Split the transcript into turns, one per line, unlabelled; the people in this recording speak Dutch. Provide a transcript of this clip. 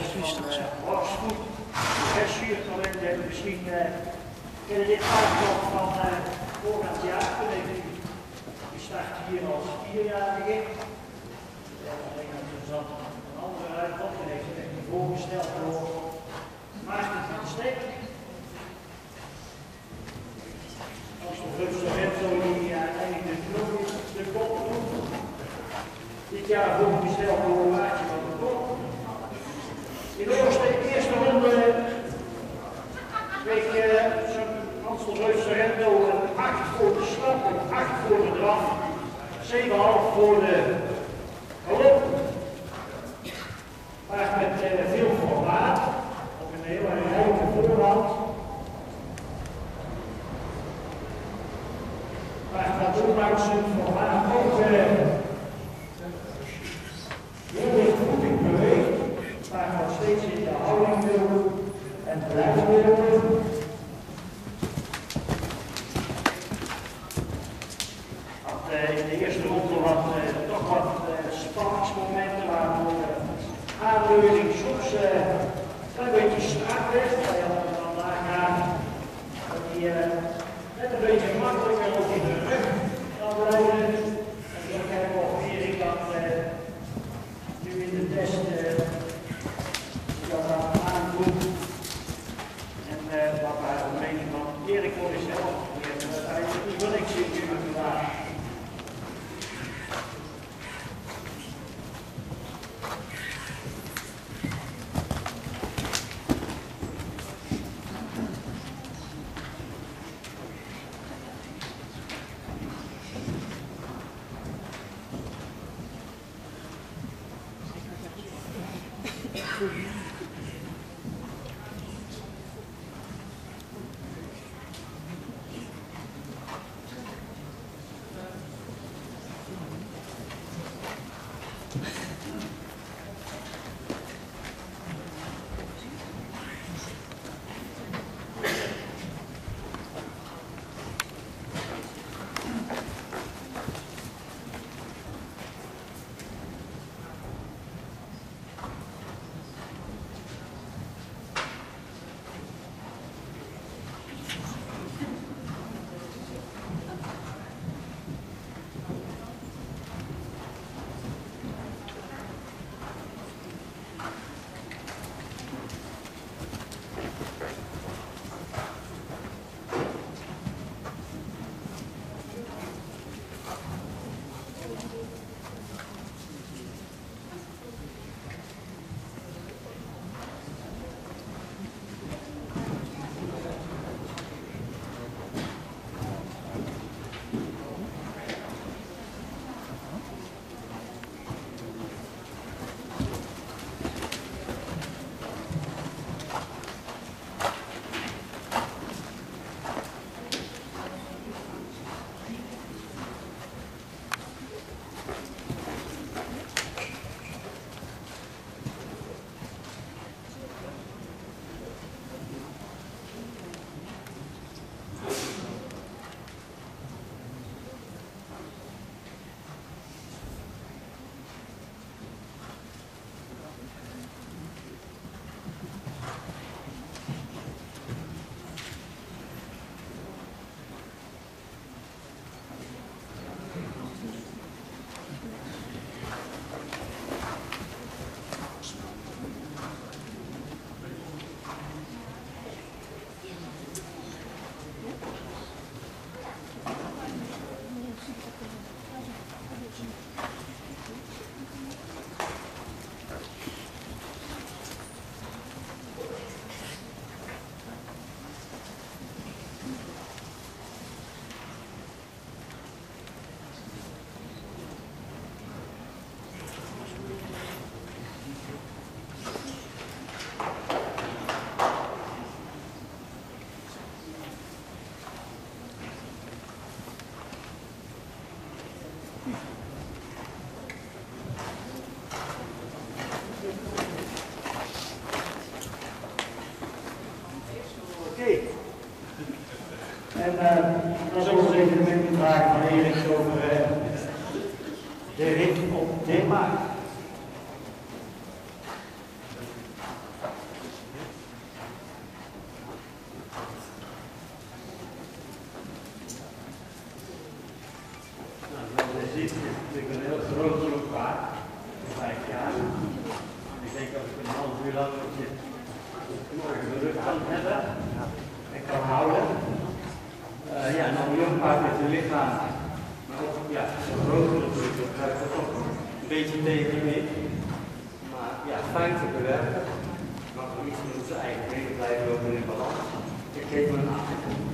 Horsgoed, versuurtalenten, misschien kennen dit ook nog van voorgaand jaar. Die start hier als 4-jarige. Ik denk dat er zat een andere uitkomst en heeft zich voorgesteld door Maarten van Stek. Als de Rutse Rento die uiteindelijk de kop doet. Dit jaar voorgesteld door Maartje van de Kop. In de eerste ronde kreeg Amstel Rutse Rento een 8 voor de stap, een 8 voor de draf, 7,5 voor de galop. Maar met veel formaat, op een hele rijke voorhand. Maar dat ondanks een formaat ook heel erg goed in beweegt, maar nog steeds in de houding wil en blijven willen. In de eerste ronde toch wat spanningsmomenten waardoor aanleuning soms een beetje strak werd. Wij hadden vandaag dat hij net een beetje makkelijker op in de rug kan blijven. En zo krijgen we ook Erik dat nu in de test dat aankomt. En wat wij ook meenemen van Erik voor zichzelf. Die heeft uiteindelijk niet wel niks in vandaag. En dan zullen we even de vragen van Erik over de rit op Denemarken. ziet, is natuurlijk een heel groot groep paard. 5 jaar. Ik denk dat ik een half uur lang morgen de rug kan hebben en kan houden. Ja, en dan een jong paard met zijn lichaam, maar ook ja, zo'n groot natuurlijk, dat krijgt er toch een beetje tegen mee. Maar ja, fijn te bewerken. Maar voor iets moet zijn eigen benen blijven lopen in balans. Ik geef me een 8.